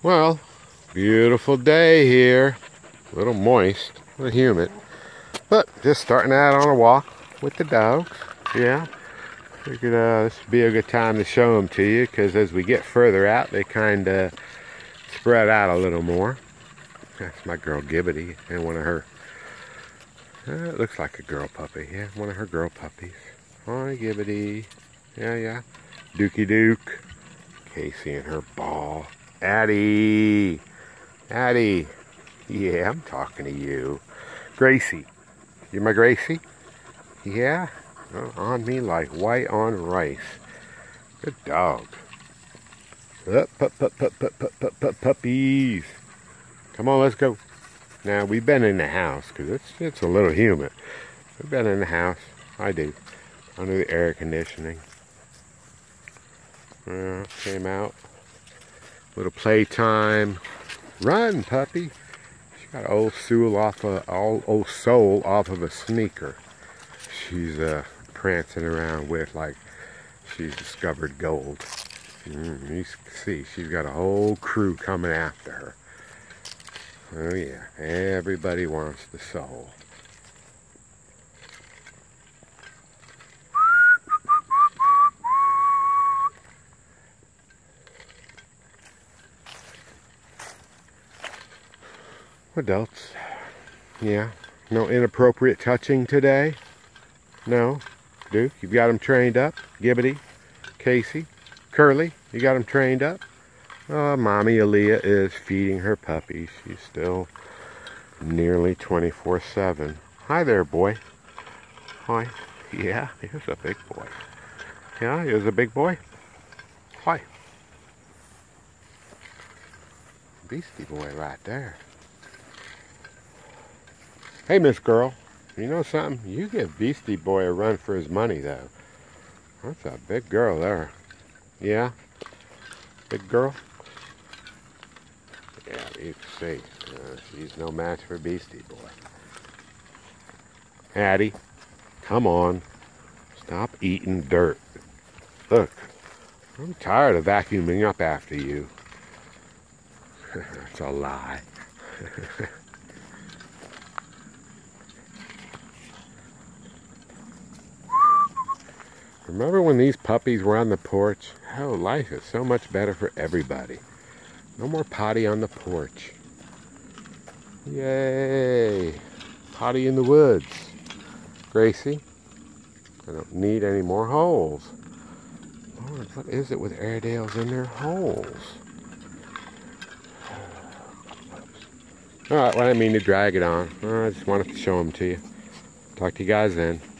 Well, beautiful day here. A little moist, a little humid. But just starting out on a walk with the dogs. Yeah. Figured this would be a good time to show them to you, because as we get further out, they kind of spread out a little more. That's my girl Gibbity and one of her, it looks like a girl puppy. Yeah, one of her girl puppies. Hi, Gibbity. Yeah. Dookie Duke. Casey and her ball. Addie. Yeah, I'm talking to you. Gracie. You my Gracie? Yeah? On me like white on rice. Good dog. Puppies. Come on, let's go. Now, we've been in the house because it's a little humid. We've been in the house. I do. Under the air conditioning. Came out. Little playtime. Run, puppy. She got old soul off of a sneaker. She's prancing around with like she's discovered gold. You can see she's got a whole crew coming after her. Oh yeah, everybody wants the soul. Adults. Yeah. No inappropriate touching today? No? Duke, you've got them trained up? Gibbity? Casey? Curly? You got them trained up? Mommy Aaliyah is feeding her puppies. She's still nearly 24/7. Hi there, boy. Hi. Yeah, here's a big boy. Yeah, here's a big boy. Hi. Beastie boy right there. Hey, Miss Girl, you know something? You give Beastie Boy a run for his money, though. That's a big girl there. Yeah? Big girl? Yeah, you can see. She's no match for Beastie Boy. Addie, come on. Stop eating dirt. Look, I'm tired of vacuuming up after you. That's a lie. Remember when these puppies were on the porch? Oh, life is so much better for everybody. No more potty on the porch. Yay! Potty in the woods. Gracie, I don't need any more holes. Lord, what is it with Airedales in their holes? Alright, well, I didn't mean to drag it on. I just wanted to show them to you. Talk to you guys then.